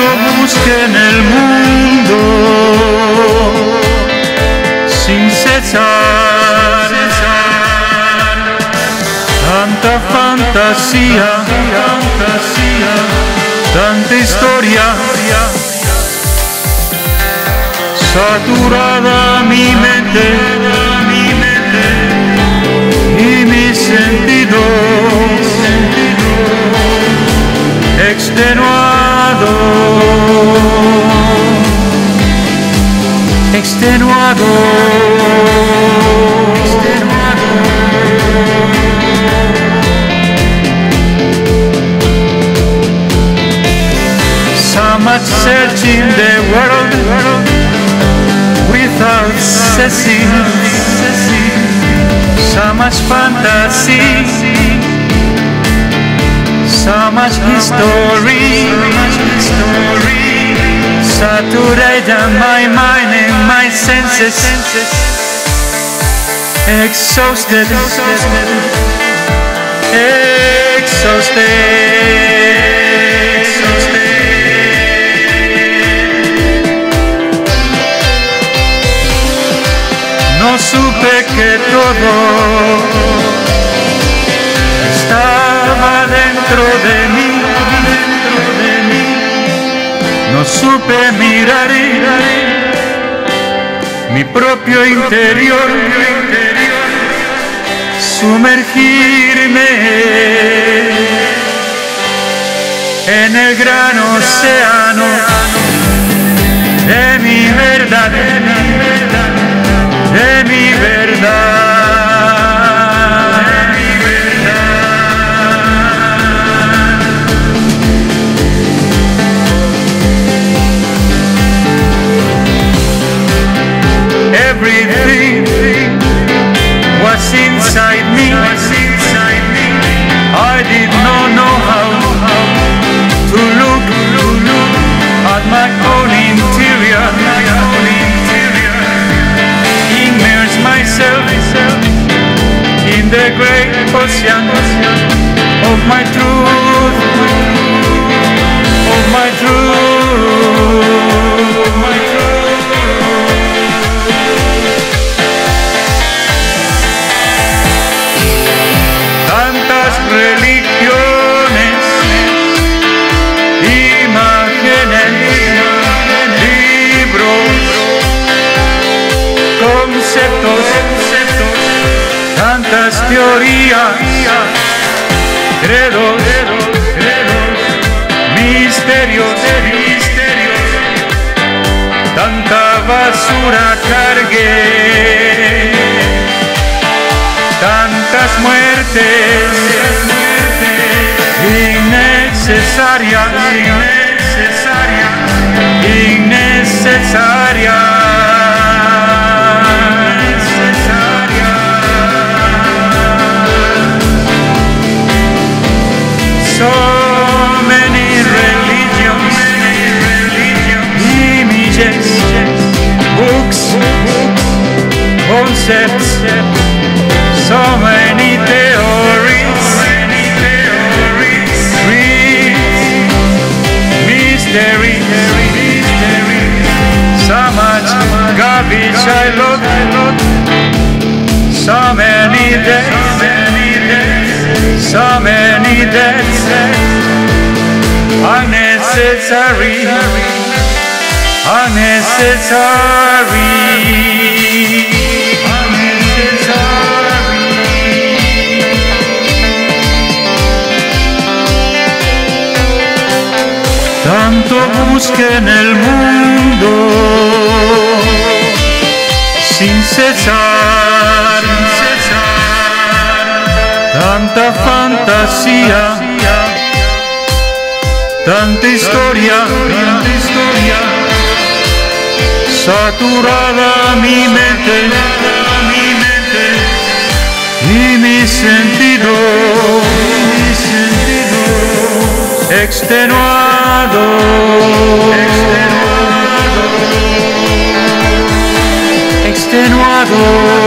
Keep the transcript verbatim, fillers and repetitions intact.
busque en el mundo sin cesar, tanta fantasía, fantasía, tanta historia, saturada mi mente, mi mente y mis sentidos, extenuado, extenuado, extenuado. So much searching the world without ceasing, so much fantasy, so much history, saturated my mind and my senses, exhausted, exhausted. No supe que todo estaba dentro de mí, dentro de mí. No supe mirar mi propio interior, sumergirme en el gran océano de mi verdad, de mi verdad. De mi verdad, de mi verdad. Everything was inside me. I did not know how to look, to look at my own interior. Myself in the great ocean of my truth, of my truth, of my truth. Tantas religiones, imágenes, libros, conceptos, tantas teorías, credos, misterios, misterios, tanta basura cargué, tantas muertes innecesarias, innecesarias, innecesarias. Concepts, so many theories, creeds, mystery, so much garbage I look, so many deaths, so many deaths, unnecessary, unnecessary. Tanto busqué en el mundo sin cesar, sin cesar, tanta fantasía, tanta historia, tanta historia, saturada mi mente, mi mente y mis sentidos, mis sentidos, extenuado, extenuado, extenuado.